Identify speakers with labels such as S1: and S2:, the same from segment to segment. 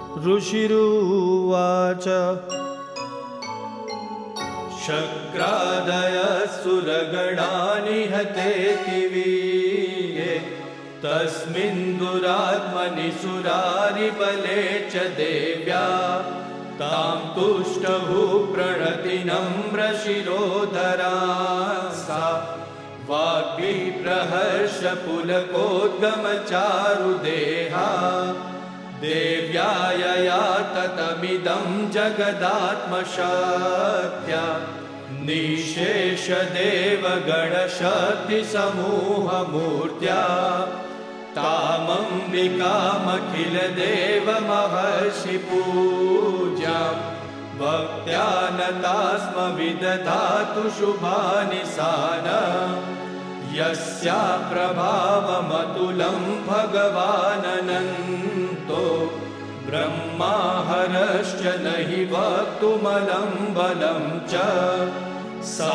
S1: ऋषिरुवाच
S2: शक्रादयसुरगणानि हतेति वीर्ये तस्मिन् दुरात्मनि सुरारिबले च देव्या तां तुष्टभूप्रणतिनम्रशिरोधरा सा वाग्विप्रहर्षपुलकोद्गमचारुदेहा देव्या यया ततमिदं जगदात्मशक्त्या निःशेषदेवगणशक्तिसमूहमूर्त्या तामम्बिकामखिलदेवमहर्षिपूज्यां भक्त्या नता स्म विदधातु शुभानि सानम् यस्या प्रभावमतुलं भगवाननन्तो ब्रह्माहरश्च न हि वक्तुमलं बलं च सा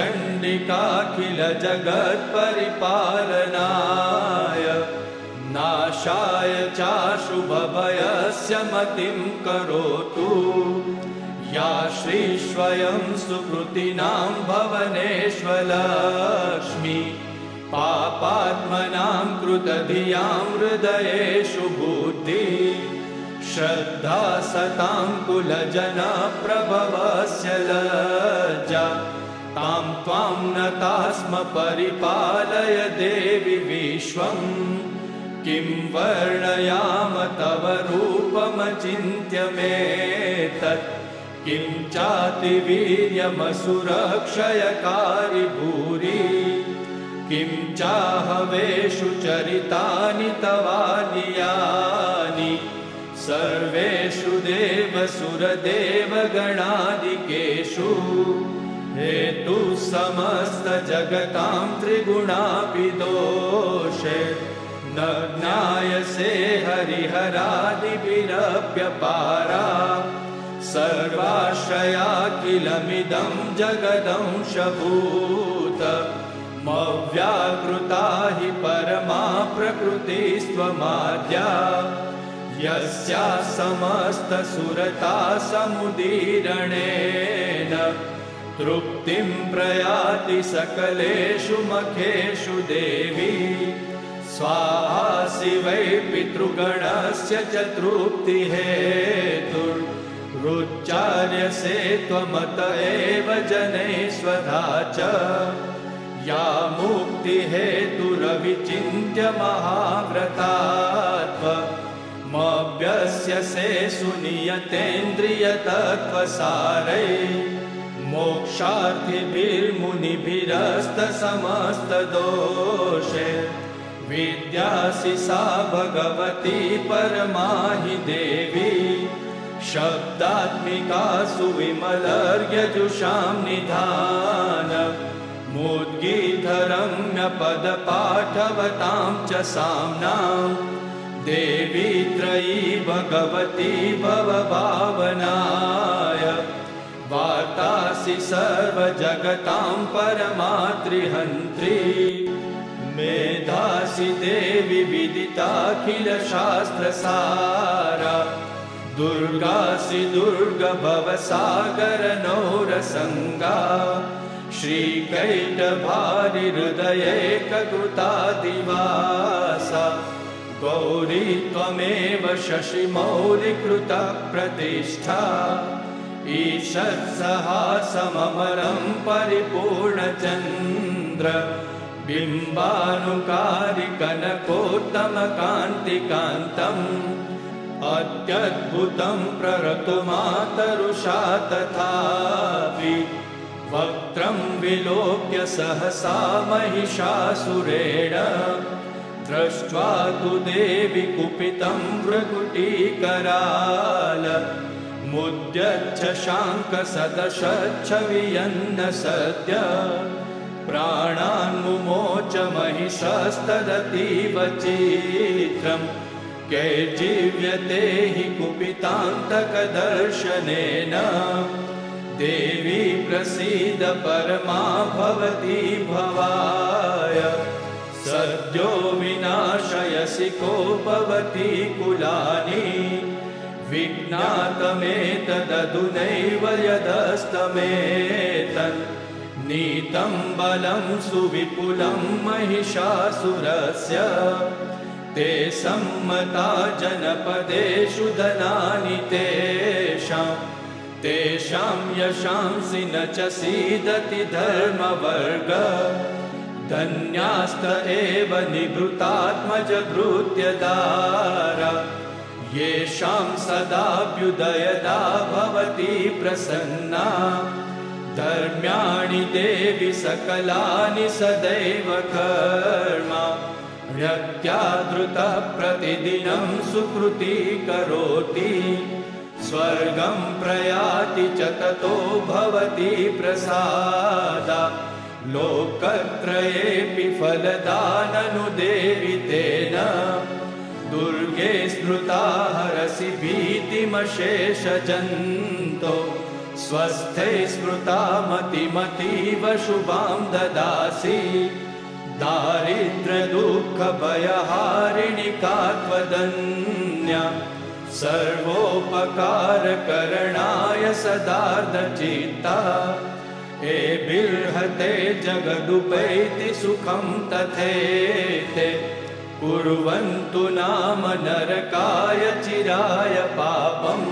S2: चण्डिकाखिलजगत्परिपालनाय नाशाय चाशुभभयस्य मतिं करोतु या श्रीस्वयं सुकृतिनां भवनेष्वलक्ष्मी पापात्मनां कृतधियां हृदयेषु बुद्धि श्रद्धा सतां कुलजनप्रभवस्य लज्जा तां त्वां नता स्म परिपालय देवि विश्वं किं वर्णयाम तव रूपमचिन्त्यमेतत् किं चातिवीर्यमसुरक्षयकारि भूरि किं चाहवेषु चरितानि तवानियानि सर्वेषु देवसुरदेवगणादिकेषु हेतुः समस्तजगतां त्रिगुणापि दोषे न ज्ञायसे हरिहरादिभिरप्यपारा सर्वाश्रया किलमिदं जगदंशभूत मव्याकृता हि परमा प्रकृतिस्त्वमाद्या यस्या समस्तसुरता समुदीरणेन तृप्तिं प्रयाति सकलेषु मखेषु देवी स्वाहासि वै पितृगणस्य च तृप्तिहेतुरुच्चार्यसे त्वमत एव जनैः स्वधा च या मुक्तिहेतुरविचिन्त्य महाव्रतात्वमभ्यस्यसे सुनियतेन्द्रियतत्त्वसारै मोक्षार्थिभिर्मुनिभिरस्तसमस्तदोषे विद्यासि सा भगवती परमा हि देवी शब्दात्मिका सुविमलर्यजुषां निधान मुद्गीतरम्यपदपाठवतां च साम्नां देवी त्रयी भगवती भवभावनाय वार्तासि सर्वजगतां परमात्रिहन्त्री मेधासि देवी विदिताखिलशास्त्रसारा दुर्गासि दुर्गभवसागरनौरसङ्गा श्रीकैटभारिहृदयैककृतादिवासा गौरी त्वमेव शशिमौलिकृतप्रतिष्ठा ईषत्सहासममरं परिपूर्णचन्द्र बिम्बानुकारिकनकोत्तमकान्तिकान्तम् अत्यद्भुतं प्ररतुमातरुषा तथापि वक्त्रं विलोक्य सहसा महिषासुरेण दृष्ट्वा तु देवि कुपितं भ्रुकुटीकराल मुद्यच्छ शाङ्कसदशच्छवियन्न सद्य प्राणान् मुमोच महिषस्तदतीव चित्रम् कैर्जीव्यते हि कुपितान्तकदर्शनेन देवी प्रसीद परमा भवती भवाय सद्यो विनाशयसि को भवती कुलानि विज्ञातमेतदधुनैव यदस्तमेतन् नीतं बलं सुविपुलं महिषासुरस्य ते सम्मता जनपदेषु धनानि तेषां यशांसि न च सीदति धर्मवर्ग धन्यास्त एव निभृतात्मजभृत्यदारा येषां सदाभ्युदयदा भवति प्रसन्ना धर्म्याणि देवि सकलानि सदैव कर्म ह्यत्यादृतः प्रतिदिनं सुकृती करोति स्वर्गं प्रयाति च ततो भवति प्रसादा लोकत्रयेऽपि फलदाननु देवि तेन दुर्गे स्मृता हरसि भीतिमशेषजन्तो स्वस्थे स्मृता मतिमतीव शुभां ददासि दारिद्र्यदुःखभयहारिणि का त्वदन्या सर्वोपकारकरणाय सदार्धचित्ता एभिर्हते जगदुपैति सुखं तथेते कुर्वन्तु नाम नरकाय चिराय पापम्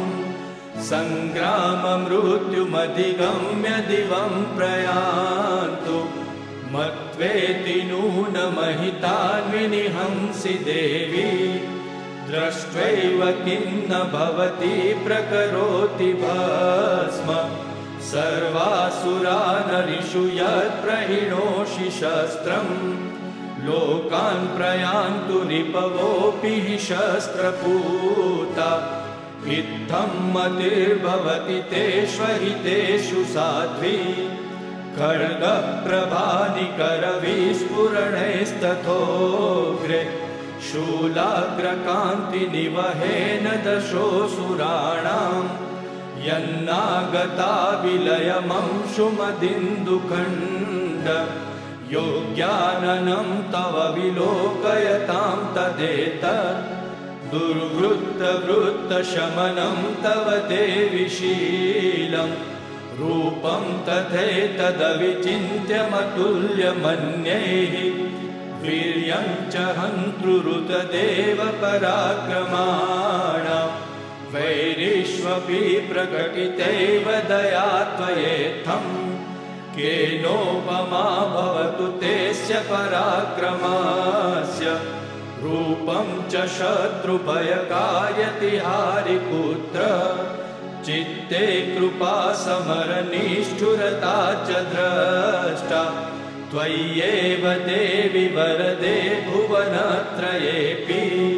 S2: सङ्ग्राममृत्युमधिगम्य दिवं प्रयान्तु मत्वेति नूनमहितान्विनिहंसि देवी दृष्ट्वैव किं न भवति प्रकरोति भस्म सर्वासुरानरिषु यत्प्रहिणोषि शस्त्रम् लोकान् प्रयान्तु रिपवोऽपि हि शस्त्रपूता इत्थं मतिर्भवति तेष्वहितेषु साध्वी खड्गप्रभानिकरविस्फुरणैस्तथोग्रे शूलाग्रकान्तिनिवहेन दशोऽसुराणां यन्नागता विलयमंशुमदिन्दुखण्ड योग्याननं तव विलोकयतां तदेतत् दुर्वृत्तवृत्तशमनं तव देवि शीलं रूपं तथैतदविचिन्त्यमतुल्यमन्यैः वीर्यं च हन्तृरुतदेव पराक्रमाण वैरिष्वपि प्रकटितैव दया त्वयेत्थं केनोपमा भवतु तेस्य पराक्रमस्य रूपं च शत्रुभयकायति हारिपुत्र चित्ते कृपा समरनिष्ठुरता च द्रष्टा त्वय्येव देवि वरदे भुवनत्रयेऽपि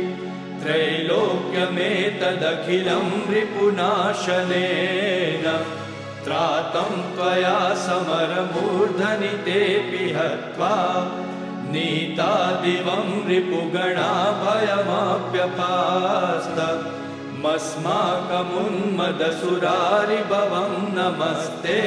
S2: त्रैलोक्यमेतदखिलं रिपुनाशनेन त्रातं त्वया समरमूर्धनि तेऽपि हत्वा नीता दिवं रिपुगणा भयमप्यपास्त मस्माकमुन्मदसुरारिभवं नमस्ते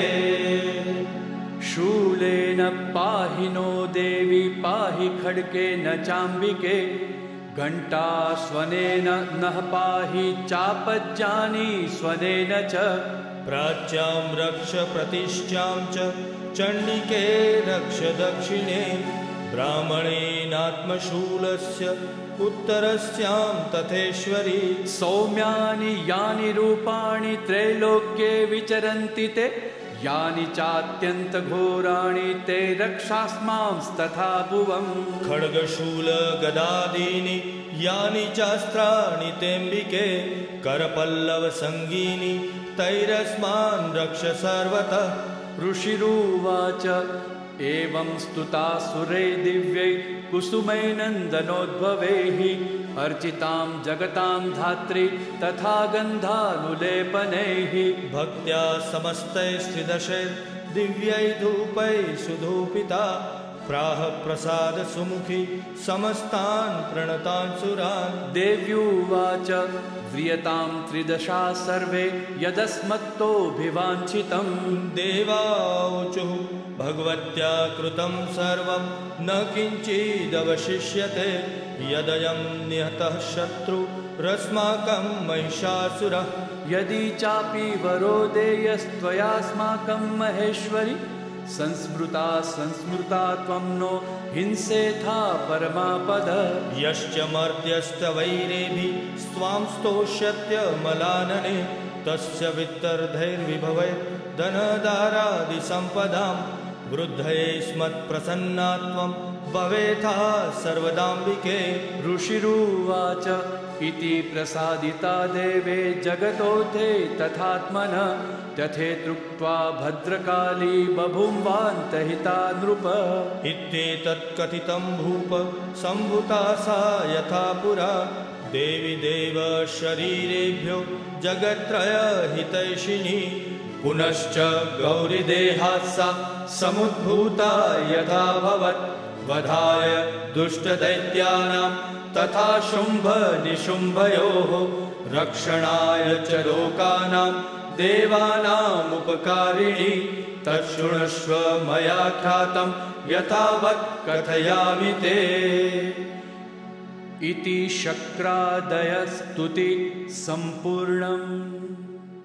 S2: शूलेन पाहि नो देवी पाहि खड्गेन चाम्बिके घण्टास्वनेन नः पाहि चापज्जानी स्वनेन च
S1: प्राच्यां रक्ष प्रतिष्ठां च चण्डिके रक्ष दक्षिणे ब्राह्मणेनात्मशूलस्य उत्तरस्यां तथेश्वरी
S2: सौम्यानि यानि रूपाणि त्रैलोक्ये विचरन्ति ते यानि चात्यन्तघोराणि ते रक्षास्मांस्तथा भुवम्
S1: खड्गशूल गदादीनि यानि चास्त्राणि तेऽम्बिके करपल्लवसङ्गीनि तैरस्मान् रक्ष सर्वतः
S2: ऋषिरुवाच एवं स्तुता सुरै दिव्यै कुसुमैनन्दनोद्भवैः अर्चितां जगतां धात्री तथा गन्धानुलेपनैः
S1: भक्त्या समस्तैस्त्रिदशैर् दिव्यै धूपैः सुधूपिता प्राह प्रसाद सुमुखी समस्तान् प्रणतान् सुरान्
S2: देव्युवाच व्रियतां त्रिदशा सर्वे यदस्मत्तोऽभिवाञ्छितं
S1: देवाऊचुः भगवत्या कृतं सर्वं न किञ्चिदवशिष्यते यदयं निहतः शत्रु रस्माकं महिषासुरः
S2: यदि चापि वरो देयस्त्वयास्माकं महेश्वरि संस्मृता त्वं नो हिंसेथा परमापद
S1: यश्च मर्त्यस्तवैरेभिः स्वां स्तोष्यत्यमलानने तस्य वित्तर्धैर्विभवै धनदारादिसम्पदां वृद्धये स्मत्प्रसन्ना त्वं भवेथा सर्वदाम्बिके
S2: ऋषिरुवाच इति प्रसादिता देवे जगतोऽथे तथात्मनः तथेत्युक्त्वा भद्रकाली बभूवान्तहिता नृप
S1: इत्येतत् कथितं भूप सम्भूता सा यथा पुरा देवी देव शरीरेभ्यो जगत्त्रयहितैषिणी पुनश्च गौरीदेहात् सा समुद्भूता यथा भवत् वधाय दुष्टदैत्यानां तथा शुम्भनिशुम्भयोः रक्षणाय च लोकानां देवानामुपकारिणी तच्छृणुष्व मया ख्यातं यथावत् कथयामि ते इति शक्रादयस्तुति सम्पूर्णम्।